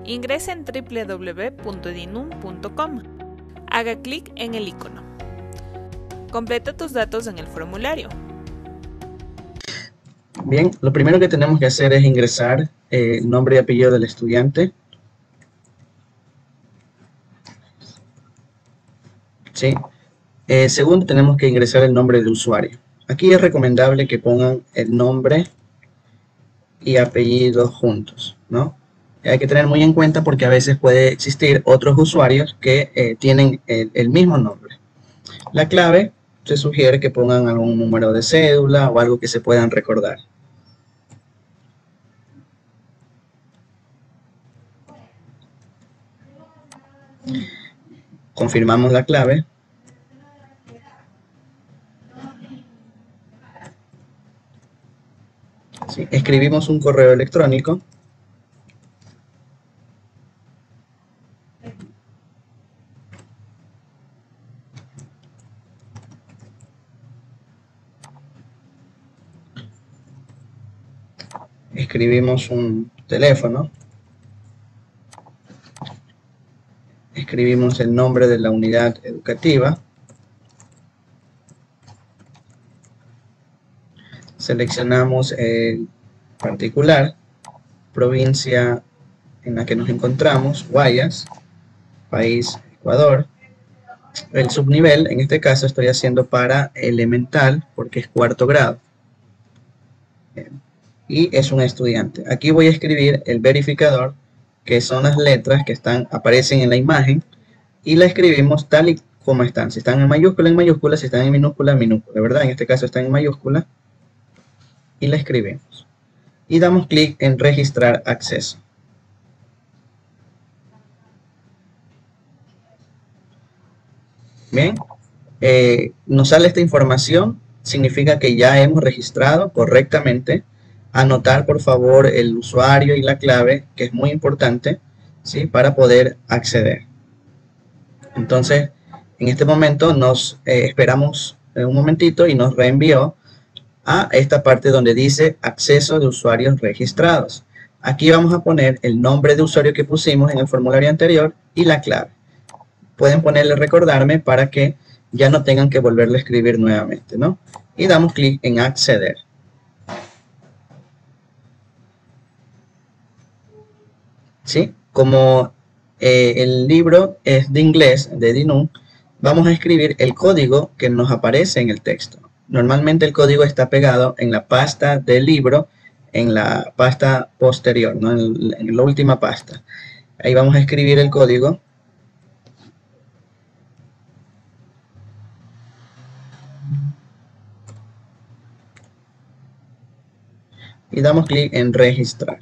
Ingrese en www.dinun.com. Haga clic en el icono. Completa tus datos en el formulario. Bien, lo primero que tenemos que hacer es ingresar el nombre y apellido del estudiante. ¿Sí? Segundo, tenemos que ingresar el nombre de usuario. Aquí es recomendable que pongan el nombre y apellido juntos, ¿no? Hay que tener muy en cuenta porque a veces puede existir otros usuarios que tienen el mismo nombre. La clave se sugiere que pongan algún número de cédula o algo que se puedan recordar. Confirmamos la clave. Sí, escribimos un correo electrónico. Escribimos un teléfono. Escribimos el nombre de la unidad educativa. Seleccionamos el particular, provincia en la que nos encontramos, Guayas, país Ecuador. El subnivel, en este caso estoy haciendo para elemental porque es cuarto grado. Y es un estudiante. Aquí voy a escribir el verificador, que son las letras que aparecen en la imagen, y la escribimos tal y como están. Si están en mayúscula, si están en minúscula, ¿verdad? En este caso están en mayúscula. Y la escribimos. Y damos clic en registrar acceso. Bien, nos sale esta información, significa que ya hemos registrado correctamente. Anotar por favor el usuario y la clave, que es muy importante, ¿sí? Para poder acceder. Entonces, en este momento nos esperamos un momentito y nos reenvió a esta parte donde dice acceso de usuarios registrados. Aquí vamos a poner el nombre de usuario que pusimos en el formulario anterior y la clave. Pueden ponerle recordarme para que ya no tengan que volverle a escribir nuevamente, ¿no? Y damos clic en acceder. ¿Sí? Como el libro es de inglés, de Dinun, vamos a escribir el código que nos aparece en el texto. Normalmente el código está pegado en la pasta del libro, en la pasta posterior, ¿no? En la última pasta. Ahí vamos a escribir el código. Y damos clic en registrar.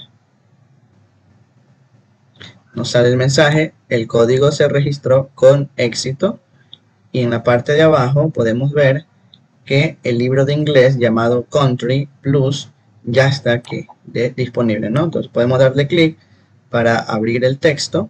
Nos sale el mensaje, el código se registró con éxito, y en la parte de abajo podemos ver que el libro de inglés llamado Country Plus ya está aquí disponible, ¿no? Entonces podemos darle clic para abrir el texto.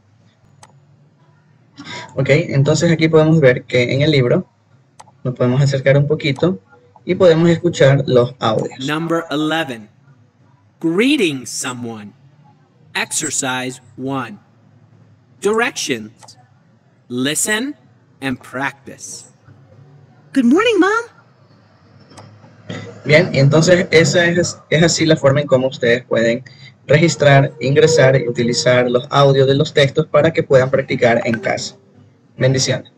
Ok, entonces aquí podemos ver que en el libro nos podemos acercar un poquito y podemos escuchar los audios. Number 11. Greeting someone. Exercise 1. Directions. Listen and practice. Good morning, Mom. Bien, entonces esa es así la forma en cómo ustedes pueden registrar, ingresar y utilizar los audios de los textos para que puedan practicar en casa. Bendiciones.